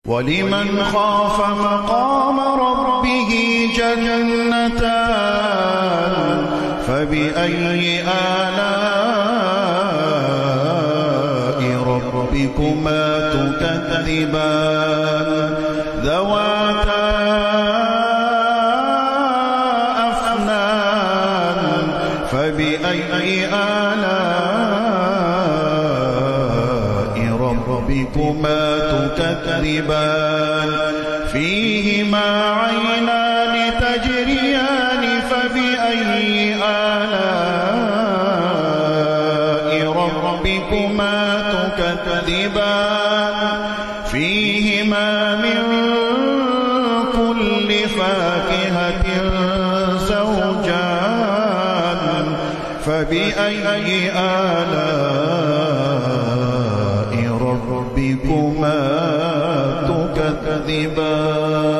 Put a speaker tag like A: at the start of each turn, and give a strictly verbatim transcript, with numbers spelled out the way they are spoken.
A: ولمن خاف مقام ربه جنتان فبأي آلاء ربكما تكذبان ذواتا أفنان فبأي آلاء ربكما تكذبان فيهما عينان تجريان فبأي آلاء ربكما تكذبان فيهما من كل فاكهة زوجان فبأي آلاء ربكما تكذبان